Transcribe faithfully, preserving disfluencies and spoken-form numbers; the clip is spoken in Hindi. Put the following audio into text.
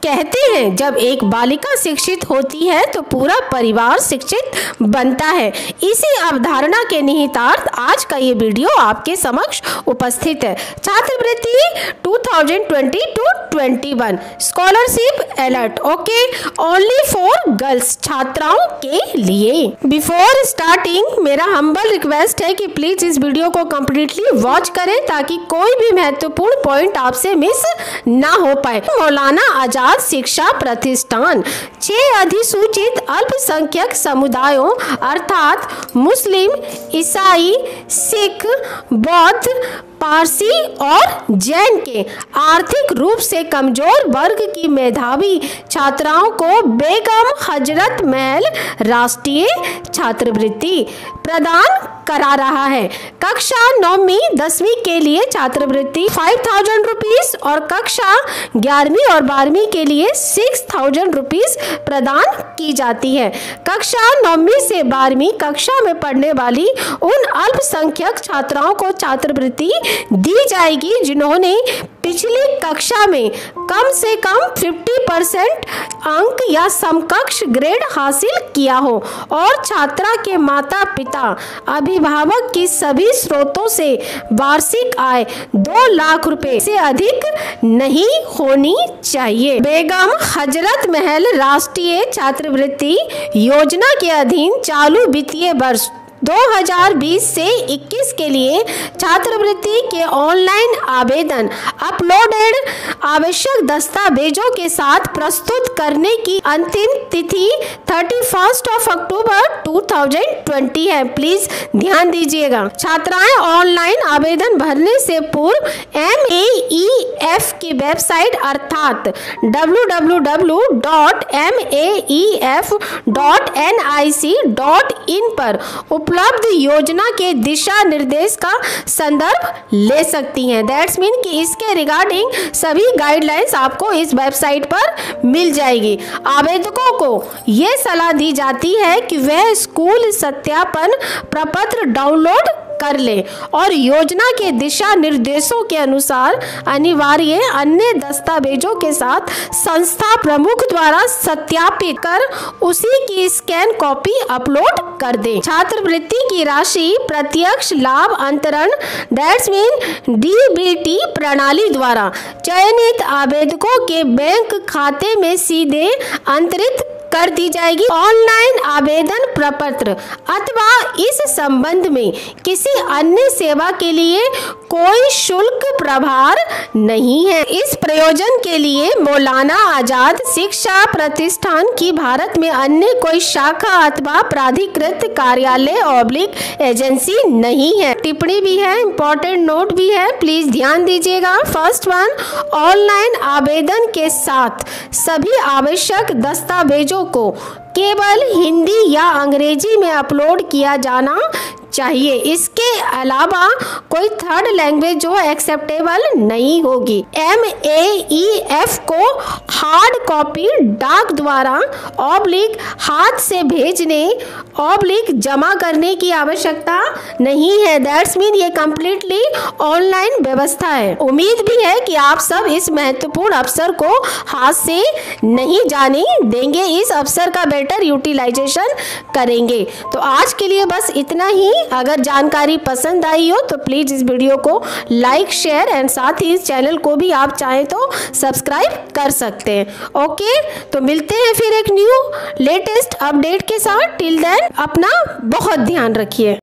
कहते हैं जब एक बालिका शिक्षित होती है तो पूरा परिवार शिक्षित बनता है। इसी अवधारणा के निहितार्थ आज का ये वीडियो आपके समक्ष उपस्थित है। छात्रवृत्ति दो हज़ार बीस टू इक्कीस scholarship alert okay only for girls छात्राओं के लिए। बिफोर स्टार्टिंग मेरा हम्बल रिक्वेस्ट है कि प्लीज इस वीडियो को कम्प्लीटली वॉच करें ताकि कोई भी महत्वपूर्ण पॉइंट आपसे मिस ना हो पाए। मौलाना आजाद शिक्षा प्रतिष्ठान छह अधिसूचित अल्पसंख्यक समुदायों अर्थात मुस्लिम, ईसाई, सिख, बौद्ध, पारसी और जैन के आर्थिक रूप से कमजोर वर्ग की मेधावी छात्राओं को बेगम हजरत महल राष्ट्रीय छात्रवृत्ति प्रदान करा रहा है। कक्षा नौवीं दसवीं के लिए छात्रवृत्ति फाइव थाउजेंड रुपीज और कक्षा ग्यारहवीं और बारहवीं के लिए सिक्स थाउजेंड रुपीज प्रदान की जाती है। कक्षा नौवीं से बारहवीं कक्षा में पढ़ने वाली उन अल्पसंख्यक छात्राओं को छात्रवृत्ति दी जाएगी जिन्होंने पिछली कक्षा में कम से कम पचास परसेंट अंक या समकक्ष ग्रेड हासिल किया हो और छात्रा के माता पिता अभिभावक की सभी स्रोतों से वार्षिक आय दो लाख रुपए से अधिक नहीं होनी चाहिए। बेगम हजरत महल राष्ट्रीय छात्रवृत्ति योजना के अधीन चालू वित्तीय वर्ष दो हज़ार बीस से इक्कीस के लिए छात्रवृत्ति के ऑनलाइन आवेदन अपलोडेड आवश्यक दस्तावेजों के साथ प्रस्तुत करने की अंतिम तिथि इकतीस ऑफ अक्टूबर दो हज़ार बीस है। प्लीज ध्यान दीजिएगा। छात्राएं ऑनलाइन आवेदन भरने से पूर्व एम ए ई एफ की वेबसाइट अर्थात W W W dot M A E F dot N I C dot in पर उपलब्ध योजना के दिशा निर्देश का संदर्भ ले सकती हैं। दैट्स मीन कि इसके रिगार्डिंग सभी गाइडलाइंस आपको इस वेबसाइट पर मिल जाएगी। आवेदकों को यह सलाह दी जाती है कि वह स्कूल सत्यापन प्रपत्र डाउनलोड कर ले और योजना के दिशा निर्देशों के अनुसार अनिवार्य अन्य दस्तावेजों के साथ संस्था प्रमुख द्वारा सत्यापित कर उसी की स्कैन कॉपी अपलोड कर दे। छात्रवृत्ति की राशि प्रत्यक्ष लाभ अंतरण that's mean D B T प्रणाली द्वारा चयनित आवेदकों के बैंक खाते में सीधे अंतरित कर दी जाएगी। ऑनलाइन आवेदन प्रपत्र अथवा इस संबंध में किसी अन्य सेवा के लिए कोई शुल्क प्रभार नहीं है। इस प्रयोजन के लिए मौलाना आजाद शिक्षा प्रतिष्ठान की भारत में अन्य कोई शाखा अथवा प्राधिकृत कार्यालय ऑब्लिक एजेंसी नहीं है। टिप्पणी भी है, इंपॉर्टेंट नोट भी है, प्लीज ध्यान दीजिएगा। फर्स्ट वन, ऑनलाइन आवेदन के साथ सभी आवश्यक दस्तावेजों को केवल हिंदी या अंग्रेजी में अपलोड किया जाना चाहिए। इसके अलावा कोई थर्ड लैंग्वेज जो एक्सेप्टेबल नहीं होगी। एम ए ई एफ को हार्ड कॉपी डाक द्वारा ऑब्लिक हाथ से भेजने ऑब्लिक जमा करने की आवश्यकता नहीं है। दैट्स मीन ये कम्प्लीटली ऑनलाइन व्यवस्था है। उम्मीद भी है कि आप सब इस महत्वपूर्ण अवसर को हाथ से नहीं जाने देंगे, इस अवसर का बेटर यूटिलाइजेशन करेंगे। तो आज के लिए बस इतना ही। अगर जानकारी पसंद आई हो तो प्लीज इस वीडियो को लाइक शेयर एंड साथ ही इस चैनल को भी आप चाहें तो सब्सक्राइब कर सकते हैं। ओके, तो मिलते हैं फिर एक न्यू लेटेस्ट अपडेट के साथ। टिल देन अपना बहुत ध्यान रखिए।